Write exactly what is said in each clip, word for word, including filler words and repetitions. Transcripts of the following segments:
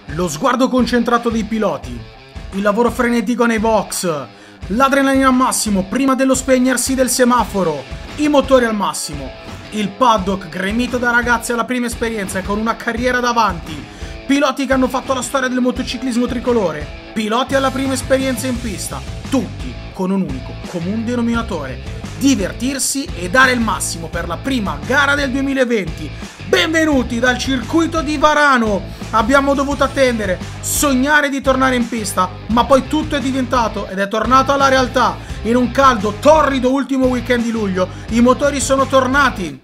lo sguardo concentrato dei piloti, il lavoro frenetico nei box, l'adrenalina al massimo prima dello spegnersi del semaforo, i motori al massimo, il paddock gremito da ragazzi alla prima esperienza e con una carriera davanti, piloti che hanno fatto la storia del motociclismo tricolore, piloti alla prima esperienza in pista, tutti con un unico comune denominatore: divertirsi e dare il massimo per la prima gara del duemilaventi. Benvenuti dal circuito di Varano. Abbiamo dovuto attendere, sognare di tornare in pista, ma poi tutto è diventato ed è tornato alla realtà. In un caldo, torrido ultimo weekend di luglio, i motori sono tornati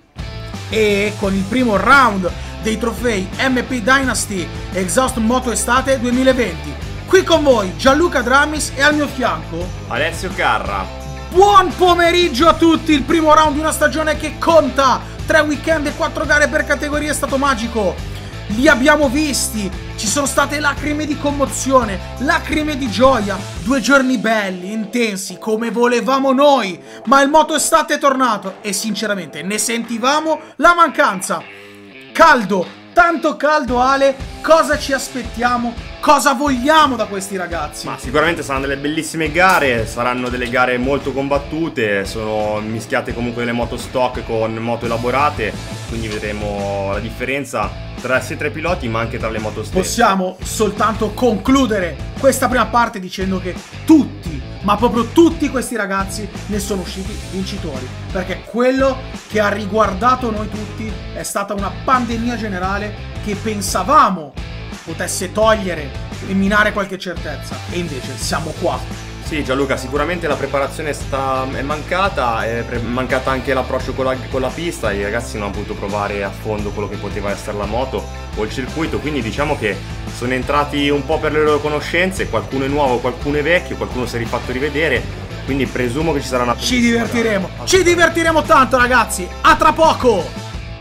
e con il primo round dei trofei M P Dynasty Exhaust Moto Estate duemilaventi. Qui con voi Gianluca Dramis e al mio fianco Alessio Carra. Buon pomeriggio a tutti, il primo round di una stagione che conta. Tre weekend e quattro gare per categoria, è stato magico. Li abbiamo visti, ci sono state lacrime di commozione, lacrime di gioia, due giorni belli, intensi, come volevamo noi. Ma il moto estate è tornato e sinceramente ne sentivamo la mancanza. Caldo, tanto caldo Ale, cosa ci aspettiamo? Cosa vogliamo da questi ragazzi? Ma sicuramente saranno delle bellissime gare, saranno delle gare molto combattute, sono mischiate comunque delle moto stock con moto elaborate, quindi vedremo la differenza tra sia tra i piloti ma anche tra le moto stesse. Possiamo soltanto concludere questa prima parte dicendo che tutti, ma proprio tutti questi ragazzi ne sono usciti vincitori, perché quello che ha riguardato noi tutti è stata una pandemia generale che pensavamo potesse togliere, eliminare qualche certezza, e invece siamo qua. Sì Gianluca, sicuramente la preparazione sta, è mancata, è pre mancata anche l'approccio con la, con la pista, i ragazzi non hanno potuto provare a fondo quello che poteva essere la moto o il circuito, quindi diciamo che sono entrati un po' per le loro conoscenze, qualcuno è nuovo, qualcuno è vecchio, qualcuno si è rifatto rivedere, quindi presumo che ci sarà una... Ci divertiremo, gara. ci divertiremo tanto ragazzi, a tra poco!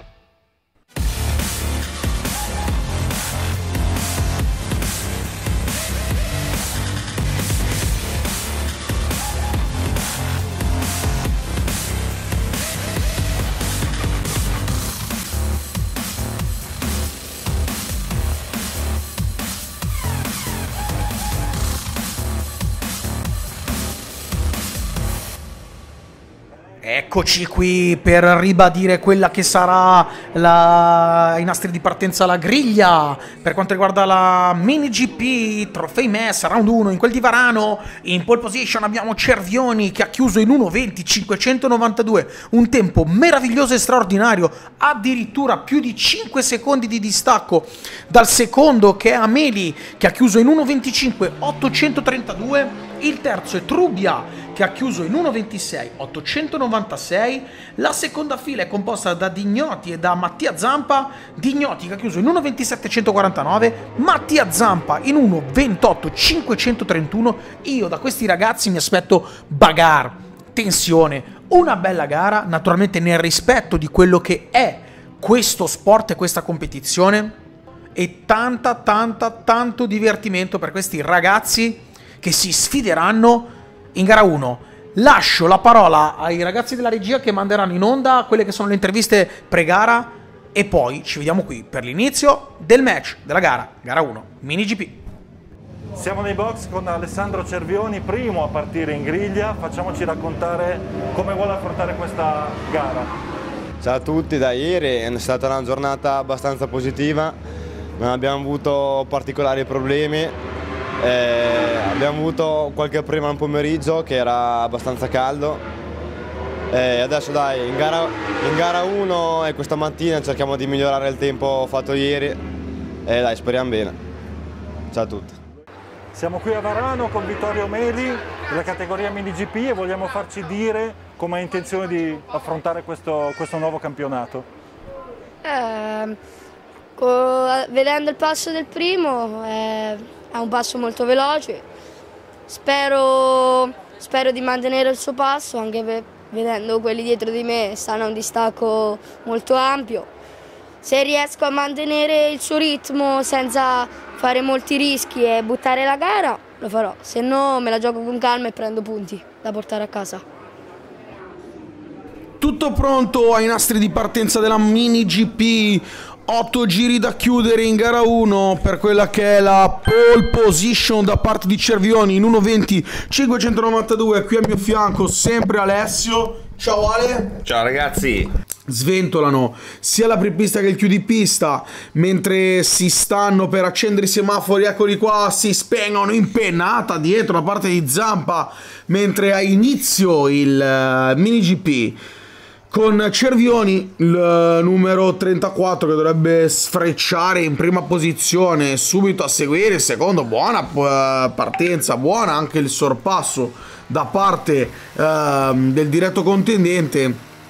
Eccoci qui per ribadire quella che sarà la... i nastri di partenza alla griglia per quanto riguarda la Mini G P Trofei Mess round uno. In quel di Varano in pole position abbiamo Cervioni che ha chiuso in uno venti cinquecentonovantadue, un tempo meraviglioso e straordinario, addirittura più di cinque secondi di distacco dal secondo che è Ameli che ha chiuso in uno venticinque ottocentotrentadue. Il terzo è Trubbia che ha chiuso in uno ventisei ottocentonovantasei. La seconda fila è composta da Dignoti e da Mattia Zampa. Dignoti che ha chiuso in uno ventisette centoquarantanove, Mattia Zampa in uno ventotto cinquecentotrentuno. Io da questi ragazzi mi aspetto bagarre, tensione, una bella gara, naturalmente nel rispetto di quello che è questo sport e questa competizione, e tanta tanta tanto divertimento per questi ragazzi che si sfideranno in gara uno. Lascio la parola ai ragazzi della regia che manderanno in onda quelle che sono le interviste pre-gara e poi ci vediamo qui per l'inizio del match della gara, gara uno, Mini G P. Siamo nei box con Alessandro Cervioni, primo a partire in griglia. Facciamoci raccontare come vuole affrontare questa gara. Ciao a tutti, da ieri è stata una giornata abbastanza positiva, non abbiamo avuto particolari problemi. Eh, abbiamo avuto qualche problema nel pomeriggio che era abbastanza caldo. Eh, adesso dai, in gara, in gara uno e questa mattina cerchiamo di migliorare il tempo fatto ieri e eh, dai, speriamo bene. Ciao a tutti. Siamo qui a Varano con Vittorio Meli della categoria Mini G P e vogliamo farci dire come hai intenzione di affrontare questo, questo nuovo campionato. Eh, vedendo il passo del primo eh... è un passo molto veloce, spero, spero di mantenere il suo passo, anche per, vedendo quelli dietro di me stanno a un distacco molto ampio. Se riesco a mantenere il suo ritmo senza fare molti rischi e buttare la gara, lo farò, se no me la gioco con calma e prendo punti da portare a casa. Tutto pronto ai nastri di partenza della Mini G P. otto giri da chiudere in gara uno per quella che è la pole position da parte di Cervioni in uno venti cinquecentonovantadue. Qui al mio fianco sempre Alessio. Ciao Ale. Ciao ragazzi. Sventolano sia la prepista che il chiudipista mentre si stanno per accendere i semafori, eccoli qua, si spengono in pennata dietro la parte di Zampa mentre ha inizio il uh, mini G P con Cervioni, il numero trentaquattro, che dovrebbe sfrecciare in prima posizione, subito a seguire il secondo. Buona uh, partenza, buona anche il sorpasso da parte uh, del diretto contendente.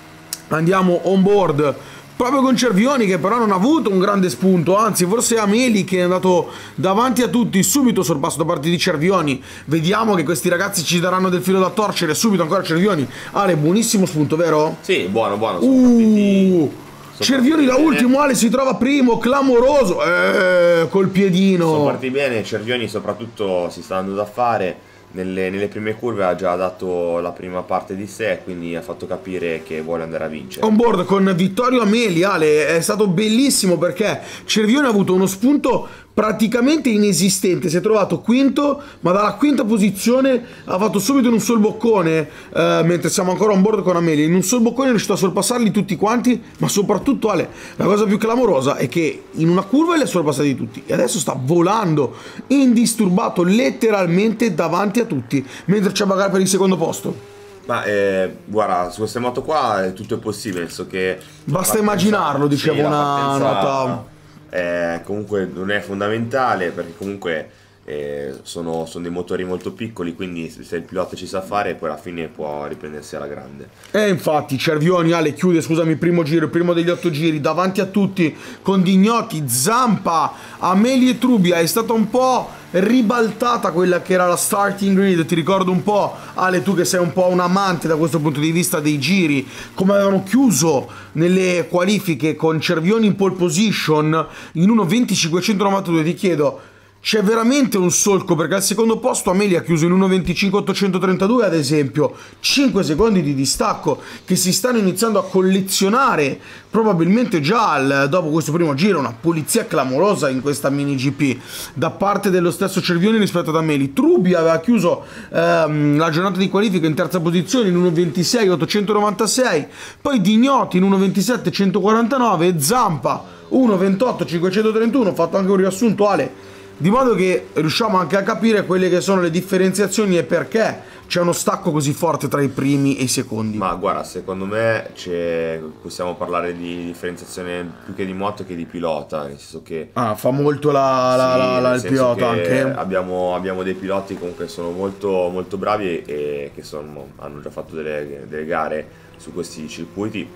Andiamo on board proprio con Cervioni, che però non ha avuto un grande spunto, anzi forse Ameli che è andato davanti a tutti, subito sorpasso da parte di Cervioni. Vediamo che questi ragazzi ci daranno del filo da torcere, subito ancora Cervioni. Ale, buonissimo spunto, vero? Sì, buono, buono. Sono Uh, partiti, Cervioni da ultimo, Ale si trova primo, clamoroso, eh, col piedino. Sono partiti bene, Cervioni soprattutto si sta dando da fare. Nelle, nelle prime curve ha già dato la prima parte di sé, quindi ha fatto capire che vuole andare a vincere. On board con Vittorio Ameli, Ale, è stato bellissimo perché Cervioni ha avuto uno spunto praticamente inesistente, si è trovato quinto, ma dalla quinta posizione ha fatto subito in un sol boccone, eh, mentre siamo ancora on board con Ameli, in un sol boccone è riuscito a sorpassarli tutti quanti, ma soprattutto Ale, la cosa più clamorosa è che in una curva li ha sorpassati tutti e adesso sta volando indisturbato letteralmente davanti a tutti, mentre c'è bagarre per il secondo posto. Ma eh, guarda, su queste moto qua tutto è possibile, nel senso che basta immaginarlo, dicevo, sì, la una partenza, nota. Eh, comunque non è fondamentale, perché comunque eh, sono, sono dei motori molto piccoli, quindi se il pilota ci sa fare poi alla fine può riprendersi alla grande. E infatti Cervioni, Ale, chiude, scusami, il primo giro, il primo degli otto giri, davanti a tutti con Dignotti, Zampa, Ameli e Trubia. È stata un po' ribaltata quella che era la starting grid. Ti ricordo un po', Ale, tu che sei un po' un amante da questo punto di vista dei giri, come avevano chiuso nelle qualifiche con Cervioni in pole position in uno venti cinquecentonovantadue. Ti chiedo, c'è veramente un solco? Perché al secondo posto Ameli ha chiuso in uno venticinque ottocentotrentadue, ad esempio, cinque secondi di distacco che si stanno iniziando a collezionare probabilmente già al, dopo questo primo giro. Una pulizia clamorosa in questa mini G P da parte dello stesso Cervioni rispetto ad Ameli. Trubia aveva chiuso ehm, la giornata di qualifica in terza posizione in uno ventisei ottocentonovantasei, poi Dignotti in uno ventisette centoquarantanove e Zampa uno ventotto cinquecentotrentuno. Ho fatto anche un riassunto, Ale, di modo che riusciamo anche a capire quelle che sono le differenziazioni e perché c'è uno stacco così forte tra i primi e i secondi. Ma guarda, secondo me possiamo parlare di differenziazione più che di moto che di pilota, nel senso che ah, fa molto la, la, sì, la, la, il pilota anche. Abbiamo, abbiamo dei piloti comunque che sono molto, molto bravi e che sono, hanno già fatto delle, delle gare su questi circuiti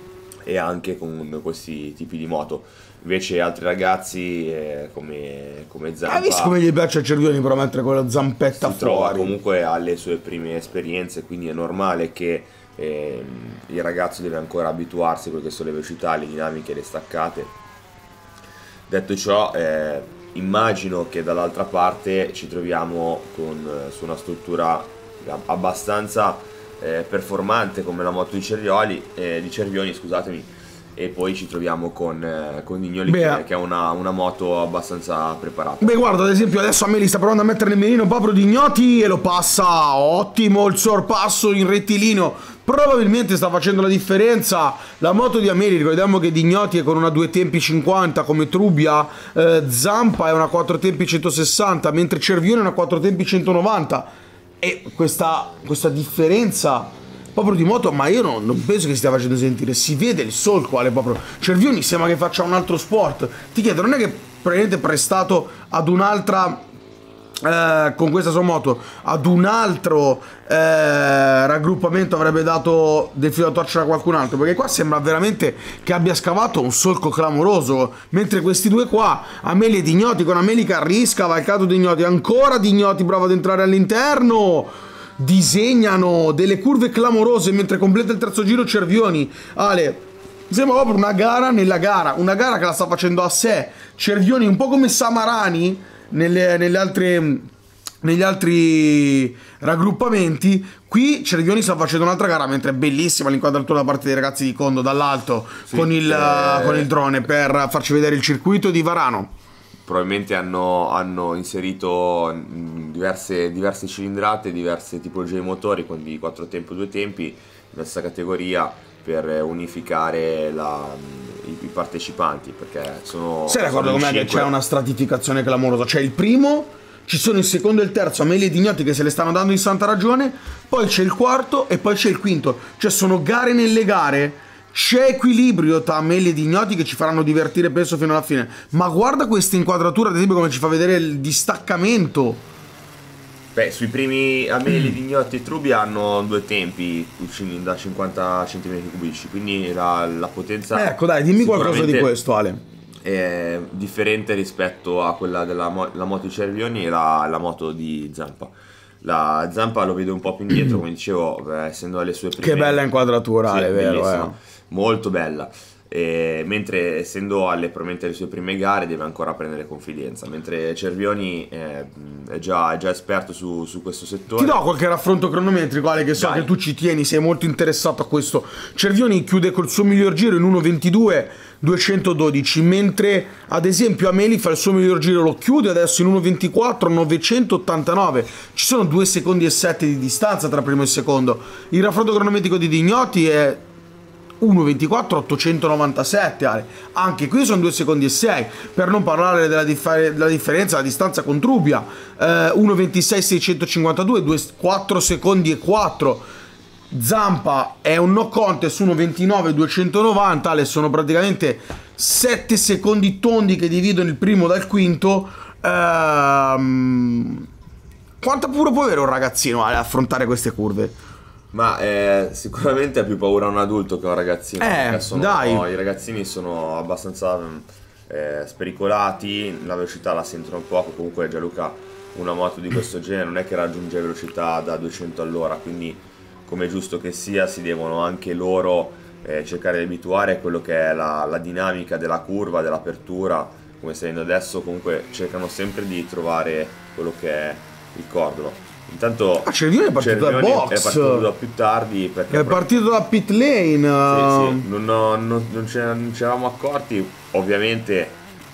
e anche con questi tipi di moto. Invece altri ragazzi eh, come, come Zampa, hai visto come gli piace a Cervioni però mettere quella zampetta si trova fuori? Comunque alle sue prime esperienze, quindi è normale che eh, il ragazzo deve ancora abituarsi a quelle che sono le velocità, le dinamiche, le staccate. Detto ciò, eh, immagino che dall'altra parte ci troviamo con, eh, su una struttura abbastanza eh, performante come la moto di Cervioni, eh, di Cervioni, scusatemi. E poi ci troviamo con, eh, con Dignoli che, che ha una, una moto abbastanza preparata. Beh, guarda, ad esempio adesso Ameli sta provando a mettere nel mirino proprio Dignotti e lo passa. Ottimo il sorpasso in rettilineo, probabilmente sta facendo la differenza la moto di Ameli. Ricordiamo che Dignotti è con una due tempi cinquanta come Trubia, eh, Zampa è una quattro tempi centosessanta, mentre Cervioni è una quattro tempi centonovanta. E questa, questa differenza proprio di moto, ma io non, non penso che si stia facendo sentire, si vede il solco, Ale, proprio. Cervioni sembra che faccia un altro sport. Ti chiedo, non è che probabilmente prestato ad un'altra eh, con questa sua moto ad un altro eh, raggruppamento avrebbe dato del filo da torcere a qualcun altro? Perché qua sembra veramente che abbia scavato un solco clamoroso, mentre questi due qua, Ameli e Dignotti, con Ameli che arrisca, cavalcato Dignotti, ancora Dignotti prova ad entrare all'interno, disegnano delle curve clamorose mentre completa il terzo giro Cervioni. Ale, sembra proprio una gara nella gara, una gara che la sta facendo a sé Cervioni, un po' come Samarani nelle, nelle altre, negli altri raggruppamenti. Qui Cervioni sta facendo un'altra gara, mentre è bellissima l'inquadratura da parte dei ragazzi di Condo dall'alto, sì, con, il, eh... con il drone per farci vedere il circuito di Varano. Probabilmente hanno, hanno inserito diverse, diverse cilindrate, diverse tipologie di motori, quindi quattro tempi, due tempi, nella stessa categoria, per unificare la, i, i partecipanti, perché sono... Sei d'accordo con me che c'è una stratificazione clamorosa? C'è il primo, ci sono il secondo e il terzo, Amelie e Dignotti che se le stanno dando in santa ragione, poi c'è il quarto e poi c'è il quinto. Cioè sono gare nelle gare. C'è equilibrio tra Amelie e Dignotti che ci faranno divertire penso fino alla fine. Ma guarda questa inquadratura, ad esempio, come ci fa vedere il distaccamento. Beh, sui primi Amelie, Dignotti e Trubia hanno due tempi da cinquanta centimetri cubici, quindi la, la potenza... Ecco dai, dimmi qualcosa di questo, Ale. È differente rispetto a quella della mo la moto di Cervioni e la, la moto di Zampa. La Zampa lo vedo un po' più indietro, come dicevo, beh, essendo alle sue prime... Che bella inquadratura, sì, è vero, eh. Molto bella. E, mentre essendo alle, probabilmente alle sue prime gare deve ancora prendere confidenza, mentre Cervioni è, è, già, è già esperto su, su questo settore. Ti do qualche raffronto cronometrico, Ale, che so Dai. che tu ci tieni, sei molto interessato a questo. Cervioni chiude col suo miglior giro in uno ventidue duecentododici, mentre ad esempio Amelie fa il suo miglior giro, lo chiude adesso in uno ventiquattro novecentottantanove. Ci sono due secondi e sette di distanza tra primo e secondo. Il raffronto cronometrico di Dignotti è uno ventiquattro ottocentonovantasette, Ale. Anche qui sono due secondi e sei, per non parlare della, differ della differenza, la distanza con Trubia, eh, uno ventisei seicentocinquantadue, quattro secondi e quattro. Zampa è un no contest, uno ventinove duecentonovanta, Ale, sono praticamente sette secondi tondi che dividono il primo dal quinto. Ehm... Quanta paura può avere un ragazzino, Ale, affrontare queste curve? Ma eh, sicuramente ha più paura un adulto che un ragazzino. Eh, sono, dai. No, i ragazzini sono abbastanza eh, spericolati, la velocità la sentono poco. Comunque Gianluca, una moto di questo genere non è che raggiunge velocità da duecento all'ora, quindi come è giusto che sia si devono anche loro eh, cercare di abituare a quello che è la, la dinamica della curva, dell'apertura. Come stai vedendo adesso, comunque cercano sempre di trovare quello che è il cordolo. Intanto ah, Cervioni è partito da box, è partito da più tardi perché è partito da pit lane. Sì, sì, non, non, non ci eravamo accorti, ovviamente.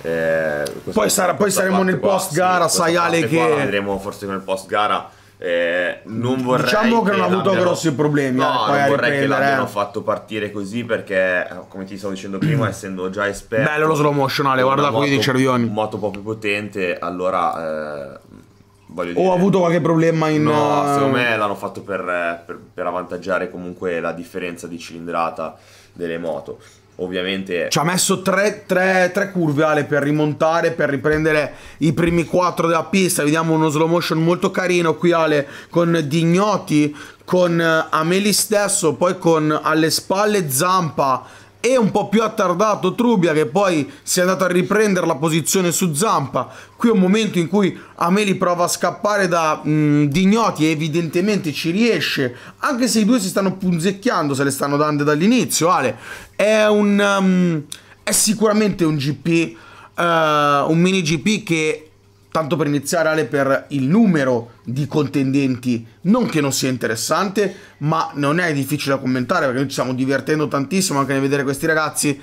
Eh, poi sarà, poi saremo nel post gara, sì, sai Ale, che la vedremo forse nel post gara. Eh, non vorrei diciamo che, che non ha avuto grossi problemi. No, poi non vorrei che l'abbiano eh. fatto partire così perché, come ti stavo dicendo prima, essendo già esperto. Bello lo slow motion, Ale, guarda qui di Cervioni. Un moto un po' più potente, allora. Eh, Voglio dire, o ha avuto qualche problema in... No, secondo me l'hanno fatto per, per, per avvantaggiare comunque la differenza di cilindrata delle moto. Ovviamente ci ha messo tre, tre, tre curve, Ale, per rimontare, per riprendere i primi quattro della pista. Vediamo uno slow motion molto carino qui, Ale, con Dignotti, con Amelie stesso, poi con alle spalle Zampa e un po' più attardato Trubia, che poi si è andato a riprendere la posizione su Zampa. Qui è un momento in cui Amelie prova a scappare da mh, Dignotti e evidentemente ci riesce, anche se i due si stanno punzecchiando, se le stanno dando dall'inizio. Ale, è un um, è sicuramente un G P, uh, un mini G P che, tanto per iniziare, Ale, per il numero di contendenti, non che non sia interessante, ma non è difficile da commentare perché noi ci stiamo divertendo tantissimo anche nel vedere questi ragazzi.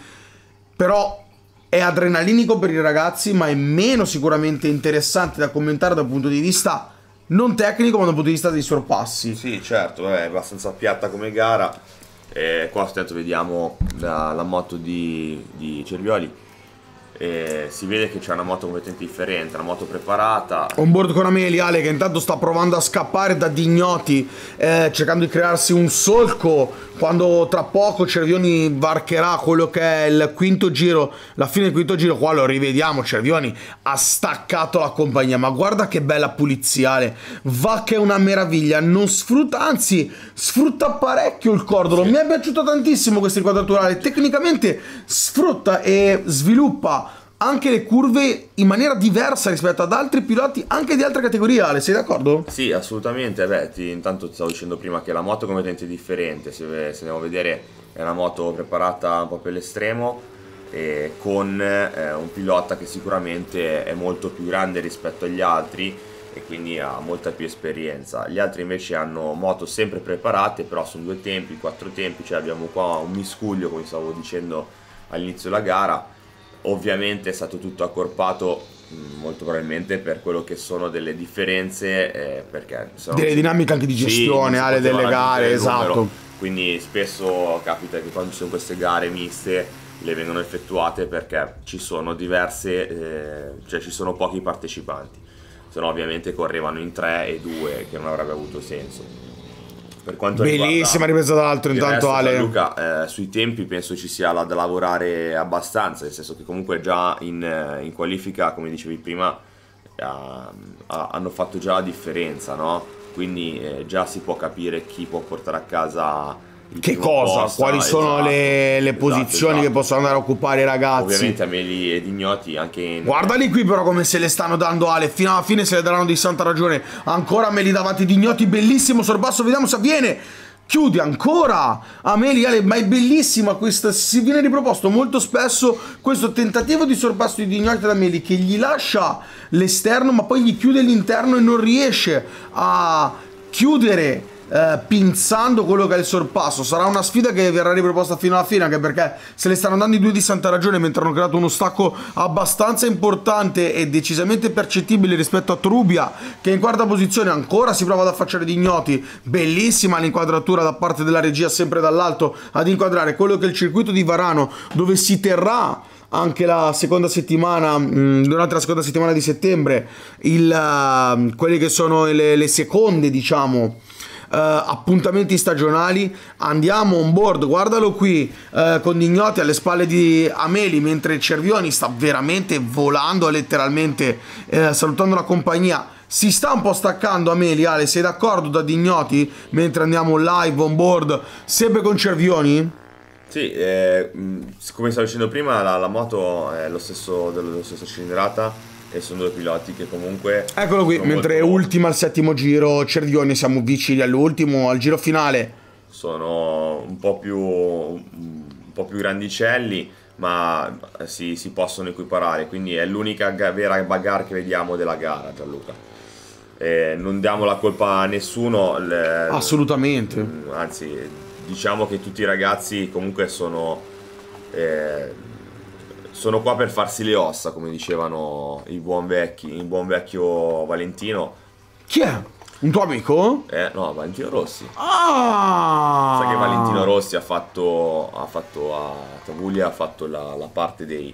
Però è adrenalinico per i ragazzi, ma è meno sicuramente interessante da commentare dal punto di vista non tecnico, ma dal punto di vista dei sorpassi. Sì, certo, è abbastanza piatta come gara. E qua attento vediamo la, la moto di, di Cervioli. E si vede che c'è una moto completamente differente, una moto preparata. On board con Amelie, Ale, che intanto sta provando a scappare da Dignotti, eh, cercando di crearsi un solco, quando tra poco Cervioni varcherà quello che è il quinto giro, la fine del quinto giro. Qua lo rivediamo, Cervioni ha staccato la compagnia, ma guarda che bella pulizia, Ale. Va che è una meraviglia, non sfrutta, anzi sfrutta parecchio il cordolo. Sì. Mi è piaciuto tantissimo questa inquadratura, Ale. Tecnicamente sfrutta e sviluppa anche le curve in maniera diversa rispetto ad altri piloti anche di altre categorie, Ale, sei d'accordo? Sì, assolutamente. Beh, ti, intanto ti stavo dicendo prima che la moto è completamente differente. Se, se andiamo a vedere, è una moto preparata un po' per l'estremo, e con eh, un pilota che sicuramente è molto più grande rispetto agli altri, e quindi ha molta più esperienza. Gli altri invece hanno moto sempre preparate, però sono due tempi, quattro tempi, cioè abbiamo qua un miscuglio, come stavo dicendo all'inizio della gara. Ovviamente è stato tutto accorpato molto probabilmente per quello che sono delle differenze, eh, perché delle dinamiche anche di gestione, sì, ale delle gare, esatto. Quindi spesso capita che quando ci sono queste gare miste le vengono effettuate perché ci sono diverse, eh, cioè ci sono pochi partecipanti, se no ovviamente correvano in tre e due, che non avrebbe avuto senso. Per quanto bellissima ripresa dall'alto intanto, Ale. Luca, eh, sui tempi penso ci sia da lavorare abbastanza, nel senso che comunque già in, in qualifica, come dicevi prima, eh, hanno fatto già la differenza, no? Quindi eh, già si può capire chi può portare a casa il che cosa, posto, quali sono esatto, le, le esatto, posizioni esatto. che possono andare a occupare i ragazzi. Ovviamente Ameli ed Ignoti anche in... Guardali qui però come se le stanno dando, Ale, fino alla fine se le daranno di santa ragione. Ancora Ameli davanti di Ignoti, bellissimo sorpasso, vediamo se avviene. Chiude ancora Ameli, Ale, ma è bellissima questa, si viene riproposto molto spesso questo tentativo di sorpasso di Ignoti da Ameli, che gli lascia l'esterno ma poi gli chiude l'interno e non riesce a chiudere Eh, pinzando quello che è il sorpasso. Sarà una sfida che verrà riproposta fino alla fine, anche perché se le stanno dando i due di santa ragione, mentre hanno creato uno stacco abbastanza importante e decisamente percettibile rispetto a Trubia, che in quarta posizione ancora si prova ad affacciare di Ignoti. Bellissima l'inquadratura da parte della regia, sempre dall'alto ad inquadrare quello che è il circuito di Varano, dove si terrà anche la seconda settimana, mh, durante la seconda settimana di settembre, il, uh, quelle che sono le, le seconde, diciamo, Uh, appuntamenti stagionali. Andiamo on board, guardalo qui, uh, con Ignoti alle spalle di Ameli, mentre Cervioni sta veramente volando, letteralmente uh, salutando la compagnia. Si sta un po' staccando Ameli. Ale, sei d'accordo da Ignoti mentre andiamo live on board sempre con Cervioni? Sì, eh, come stavo dicendo prima, la, la moto è lo stesso, dello stesso cilindrata e sono due piloti che comunque... Eccolo qui, mentre molto... ultima al settimo giro Cervioni, siamo vicini all'ultimo, al giro finale. Sono un po' più, un po' più grandicelli, ma si, si possono equiparare, quindi è l'unica vera bagarre che vediamo della gara, Gianluca. Eh, non diamo la colpa a nessuno. Le, assolutamente. Anzi, diciamo che tutti i ragazzi comunque sono... Eh, sono qua per farsi le ossa, come dicevano i buon vecchi, il buon vecchio Valentino. Chi è? Un tuo amico? Eh, no, Valentino Rossi. Ah! Sa che Valentino Rossi ha fatto, ha fatto a Tavuglia, ha fatto la, la parte dei,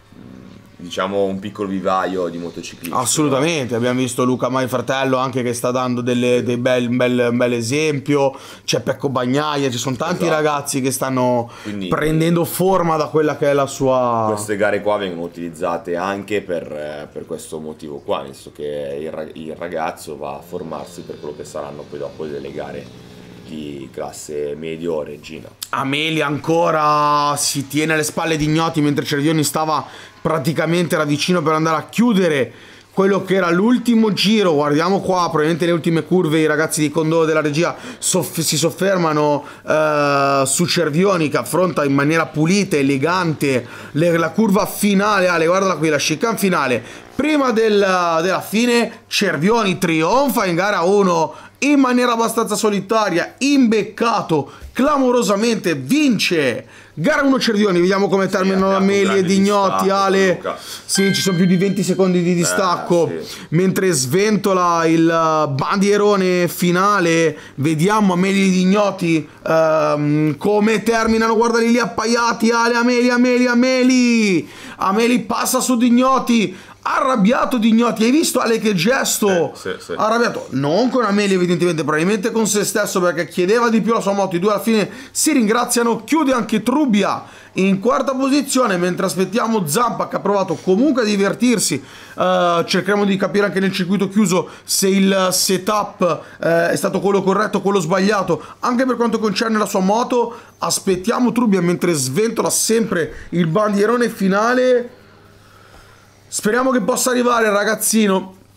diciamo, un piccolo vivaio di motociclisti. Assolutamente, no? Abbiamo visto Luca Mai fratello anche che sta dando delle, dei bel, un, bel, un bel esempio. C'è Pecco Bagnaia, ci sono tanti esatto. ragazzi che stanno quindi prendendo forma da quella che è la sua... Queste gare qua vengono utilizzate anche per, per questo motivo qua, nel senso che il, il ragazzo va a formarsi per quello che saranno poi dopo delle gare di classe medio regina. Ameli ancora si tiene alle spalle di Ignoti, mentre Cervioni stava praticamente era vicino per andare a chiudere quello che era l'ultimo giro. Guardiamo qua, probabilmente le ultime curve i ragazzi di Condò della regia soff si soffermano uh, su Cervioni, che affronta in maniera pulita, elegante le, la curva finale. Ale, guardala qui, la chicane finale prima del, della fine. Cervioni trionfa in gara uno in maniera abbastanza solitaria, imbeccato, clamorosamente, vince gara uno Cervioni. Vediamo come sì, terminano Ameli ed Ignoti. Ale, Luca. Sì, ci sono più di venti secondi di distacco, eh, sì. Mentre sventola il bandierone finale. Vediamo Ameli ed Ignoti um, come terminano. Guardali lì appaiati. Ale, Ameli, Ameli, Ameli Ameli passa su di Ignoti, arrabbiato di Ignoti. Hai visto Ale che gesto? Sì, sì, sì. Arrabbiato, non con Ameli evidentemente, probabilmente con se stesso, perché chiedeva di più la sua moto. I due alla fine si ringraziano. Chiude anche Trubia in quarta posizione, mentre aspettiamo Zampa, che ha provato comunque a divertirsi. uh, cercheremo di capire anche nel circuito chiuso se il setup uh, è stato quello corretto o quello sbagliato, anche per quanto concerne la sua moto. Aspettiamo Trubia mentre sventola sempre il bandierone finale. Speriamo che possa arrivare il ragazzino.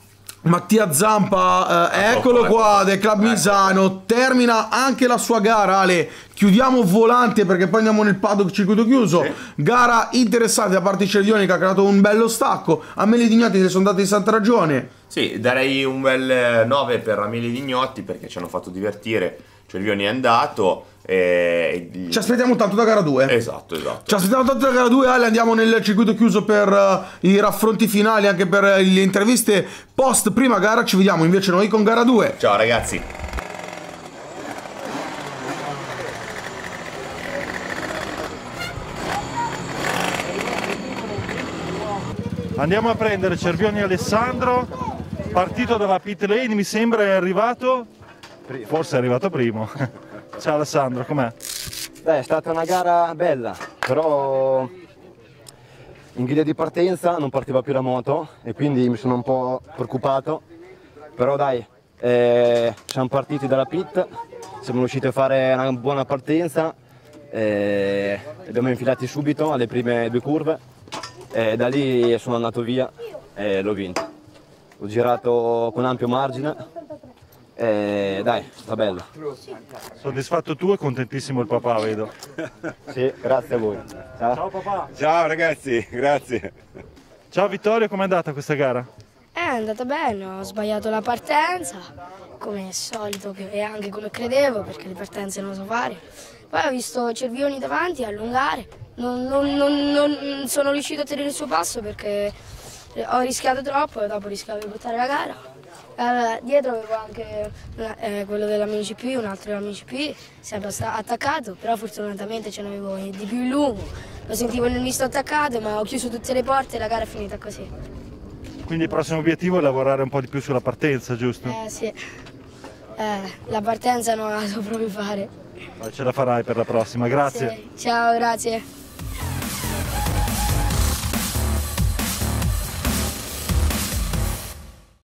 Mattia Zampa, eh, eccolo qua del Club Misano, termina anche la sua gara. Ale, chiudiamo volante perché poi andiamo nel paddock circuito chiuso. Sì. Gara interessante da parte di Cervioni che ha creato un bello stacco. Amelie Dignotti se sono date di santa ragione. Sì, darei un bel nove per Amelie Dignotti perché ci hanno fatto divertire. Cervioni è andato. E... Ci aspettiamo tanto da gara due. Esatto, esatto. Ci aspettiamo tanto da gara due, Ale, andiamo nel circuito chiuso per uh, i raffronti finali, anche per uh, le interviste post prima gara. Ci vediamo invece noi con gara due. Ciao ragazzi. Andiamo a prendere Cervioni Alessandro, partito dalla pit lane, mi sembra è arrivato, forse è arrivato primo. Ciao Alessandro, com'è? Beh, è stata una gara bella, però in griglia di partenza non partiva più la moto e quindi mi sono un po' preoccupato, però dai, eh, siamo partiti dalla pit, siamo riusciti a fare una buona partenza, eh, abbiamo infilati subito alle prime due curve e da lì sono andato via e l'ho vinto. Ho girato con ampio margine. Eh, dai, sta bella. Soddisfatto tu e contentissimo il papà, vedo. Sì, grazie a voi. Ciao. Ciao papà. Ciao ragazzi, grazie. Ciao Vittorio, com'è andata questa gara? È andata bene, ho sbagliato la partenza, come al solito e anche come credevo, perché le partenze non so fare. Poi ho visto Cervioni davanti allungare, non, non, non, non sono riuscito a tenere il suo passo perché ho rischiato troppo e dopo rischiavo di buttare la gara. Eh, dietro avevo anche eh, quello della MotoGP, un altro della MotoGP, sempre attaccato, però fortunatamente ce n'avevo di più in lungo. Lo sentivo nel misto attaccato, ma ho chiuso tutte le porte e la gara è finita così. Quindi il prossimo obiettivo è lavorare un po' di più sulla partenza, giusto? Eh sì, eh, la partenza non la so proprio fare. Ma ce la farai per la prossima, grazie. Sì. Ciao, grazie.